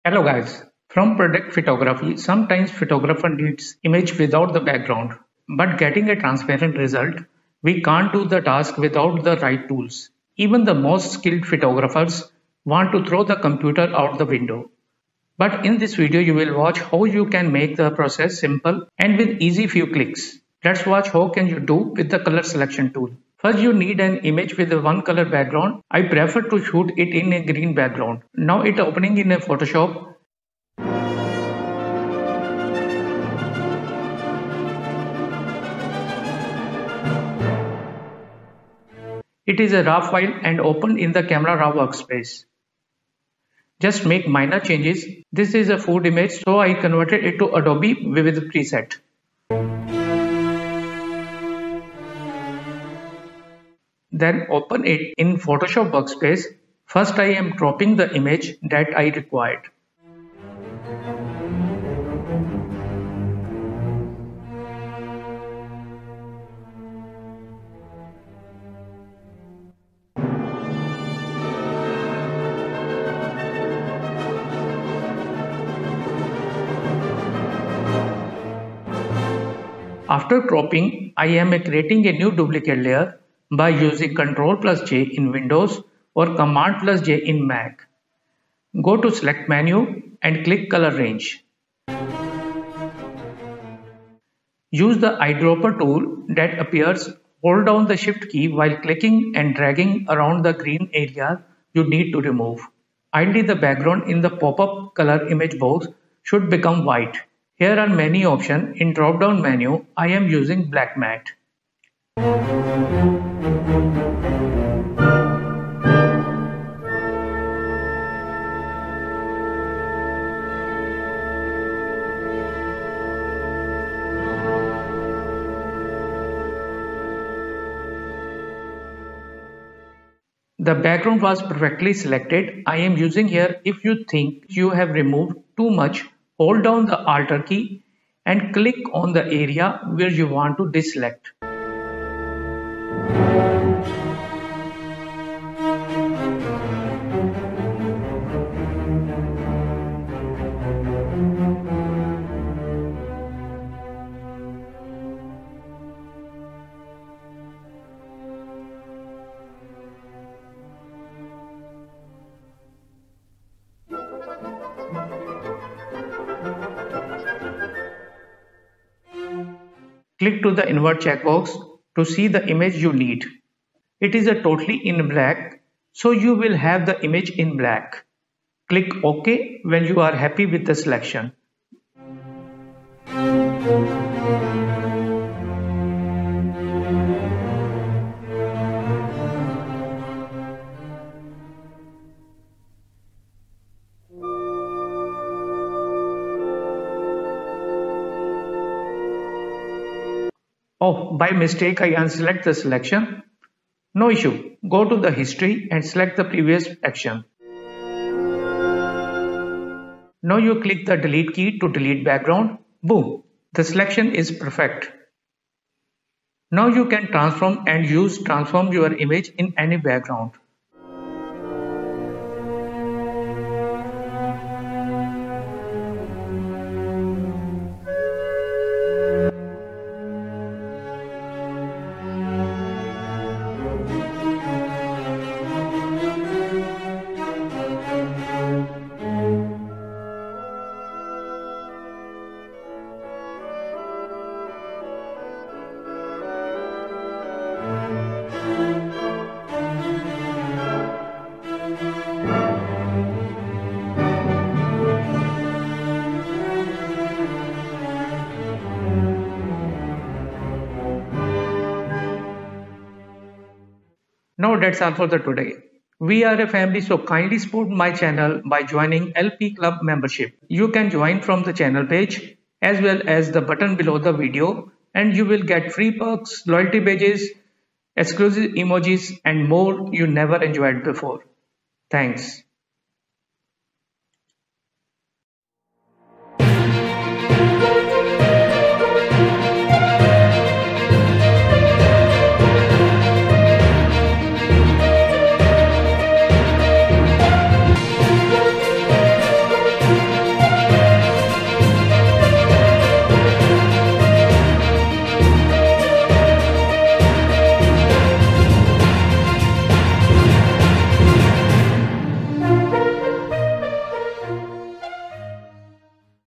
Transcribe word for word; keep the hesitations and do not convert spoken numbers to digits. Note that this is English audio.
Hello guys, from product photography, sometimes photographer needs image without the background, but getting a transparent result, we can't do the task without the right tools. Even the most skilled photographers want to throw the computer out the window. But in this video you will watch how you can make the process simple and with easy few clicks. Let's watch how can you do with the color selection tool. First you need an image with a one color background. I prefer to shoot it in a green background. Now it opening in a Photoshop. It is a raw file and opened in the Camera Raw workspace. Just make minor changes. This is a food image, so I converted it to Adobe Vivid preset. Then open it in Photoshop workspace. First I am cropping the image that I required. After cropping, I am creating a new duplicate layer by using Ctrl plus J in Windows or Command plus J in Mac. Go to Select menu and click Color Range. Use the eyedropper tool that appears. Hold down the Shift key while clicking and dragging around the green area you need to remove. Ideally, the background in the pop-up color image box should become white. Here are many options. In drop-down menu, I am using black matte. The background was perfectly selected. I am using here. If you think you have removed too much, hold down the Alt key and click on the area where you want to deselect. Click to the invert checkbox to see the image you need. It is a totally in black, so you will have the image in black. Click OK when you are happy with the selection. Oh, by mistake I unselect the selection. No issue. Go to the history and select the previous action. Now you click the delete key to delete background. Boom! The selection is perfect. Now you can transform and use transform your image in any background. Now that's all for the today. We are a family, so kindly support my channel by joining L P Club membership. You can join from the channel page as well as the button below the video, and you will get free perks, loyalty badges, exclusive emojis and more you never enjoyed before. Thanks.